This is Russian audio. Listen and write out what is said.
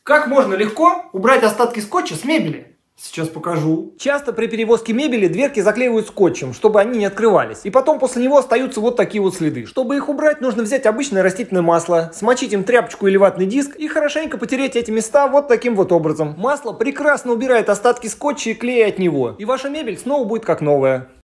Как можно легко убрать остатки скотча с мебели? Сейчас покажу. Часто при перевозке мебели дверки заклеивают скотчем, чтобы они не открывались. И потом после него остаются вот такие вот следы. Чтобы их убрать, нужно взять обычное растительное масло, смочить им тряпочку или ватный диск и хорошенько потереть эти места вот таким вот образом. Масло прекрасно убирает остатки скотча и клея от него. И ваша мебель снова будет как новая.